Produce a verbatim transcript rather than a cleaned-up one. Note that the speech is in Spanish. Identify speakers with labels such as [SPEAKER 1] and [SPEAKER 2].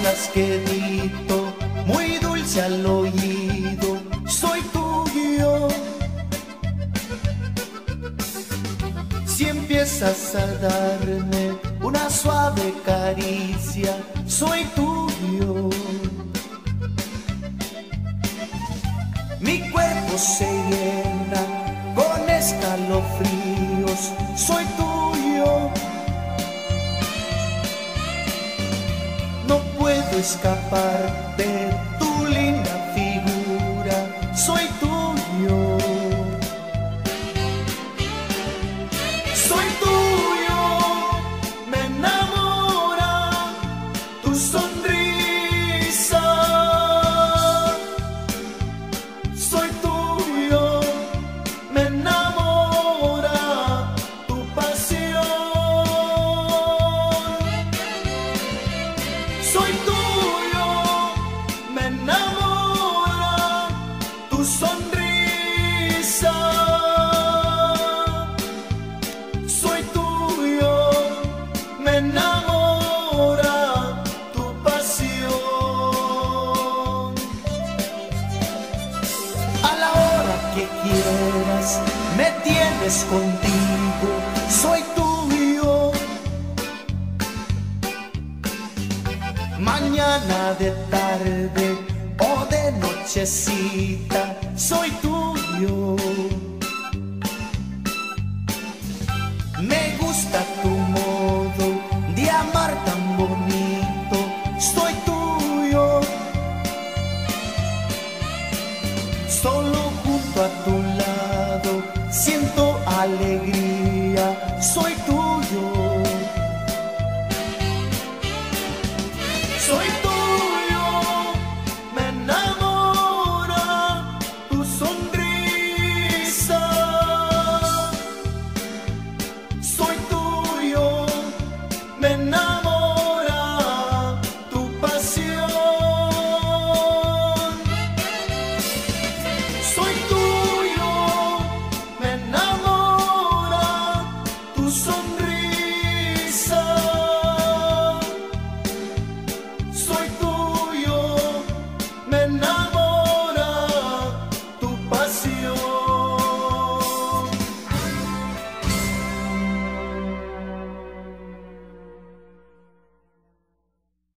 [SPEAKER 1] palabras que dito, muy dulce al oído, soy tuyo. Si empiezas a darme una suave caricia, soy tuyo. Mi cuerpo se llena con escalofríos, soy tuyo. No puedo escapar de tu linda figura, soy tuyo. Soy tuyo, me enamora tu sonrisa. Soy tuyo, me enamora tu pasión. Soy tuyo, me enamora tu sonrisa. Soy tuyo, me enamora tu pasión. A la hora que quieras, me tienes contigo, soy tuyo. Mañana de tarde o de nochecita, soy tuyo. Me gusta tu modo de amar tan bonito, soy tuyo. Solo junto a tu lado siento alegría, soy tuyo.